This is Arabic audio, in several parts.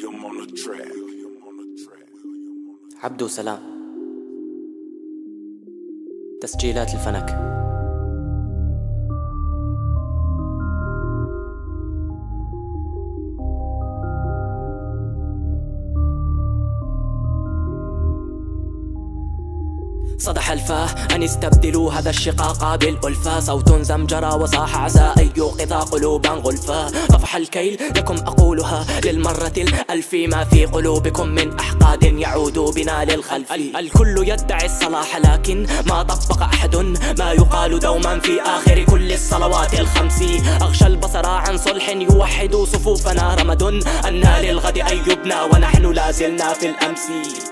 عبدو سلام. تسجيلات الفنك. صدح الفاه أن استبدلوا هذا الشقاق بالألفة. صوت زمجرى وصاح عسى أن يوقظ قلوبا غلفا. طفح الكيل لكم أقولها للمرة الألف، ما في قلوبكم من أحقاد يعود بنا للخلف. الكل يدعي الصلاح لكن ما طبق أحد ما يقال دوما في آخر كل الصلوات الخمس. أغشى البصر عن صلح يوحد صفوفنا رمد، أنا للغد أن يبنى ونحن لازلنا في الأمس.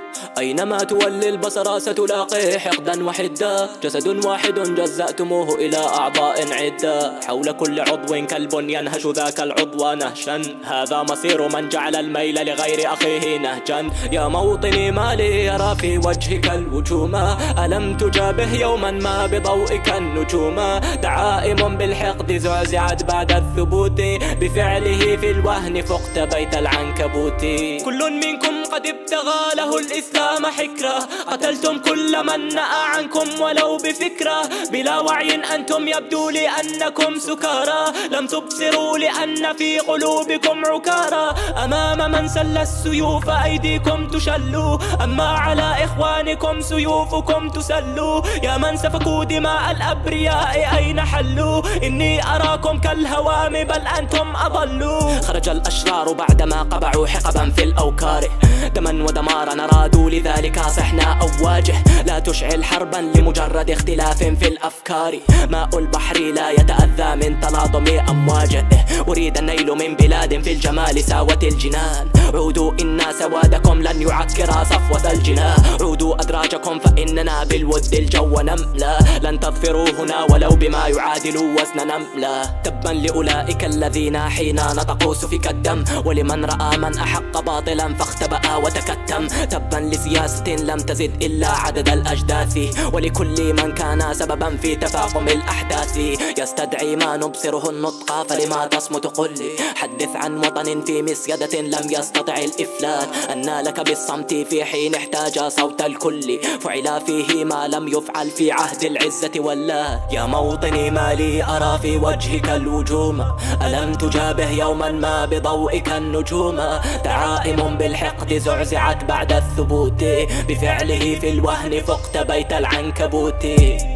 أينما تولي البصر ستلاقيه حقدا وحدا، جسد واحد جزأتموه إلى أعضاء عدة، حول كل عضو كلب ينهش ذاك العضو نهشا. هذا مصير من جعل الميل لغير أخيه نهجا. يا موطني ما لي يرى في وجهك الوجوما، ألم تجابه يوما ما بضوئك النجوما. دعائم بالحقد زعزعت بعد الثبوت، بفعله في الوهن فقت بيت العنكبوت. كل منكم قد ابتغى له الإسلام حكرة، قتلتم كل من نأى عنكم ولو بفكرة. بلا وعي أنتم يبدو لأنكم سكارى، لم تبصروا لأن في قلوبكم عكارى. أمام من سل السيوف أيديكم تشلوا، أما على إخوانكم سيوفكم تسلوا. يا من سفكوا دماء الأبرياء أين حلوا؟ إني أراكم كالهوام بل أنتم أضلوا. خرج الأشرار بعدما قبعوا حقبا في الأوكار، دما ودمارا أرادوا لذلك صحنا أواجه. لا تشعل حربا لمجرد اختلاف في الأفكار، ماء البحر لا يتأذى من تلاطم أمواجه. أريد النيل من بلاد في الجمال ساوت الجنان، عودوا إن سوادكم لن يعكر صفوة الجنان. عودوا أدراجكم فإننا بالود الجو نملا، لن تظفروا هنا ولو بما يعادل وزن نملا. تبا لأولئك الذين حين نطقوا سفك الدم، ولمن رأى من أحق باطلا فاختبأ وتكتم. تبا لسياسة لم تزد إلا عدد الأجداث، ولكل من كان سببا في تفاقم الأحداث. يستدعي ما نبصره النطق فلما تصمت قل لي، حدث عن وطن في مسيدة لم يستطع الإفلات. أنى لك بالصمت في حين احتاج صوت الكل، فعل فيه ما لم يفعل في عهد العزة والله. يا موطني ما لي أرى في وجهك الوجوم، ألم تجابه يوما ما بضوئك النجوم. دعائم بالحقد زعزعت بعد الثبوت، بفعله في الوهن فقت بيت العنكبوت.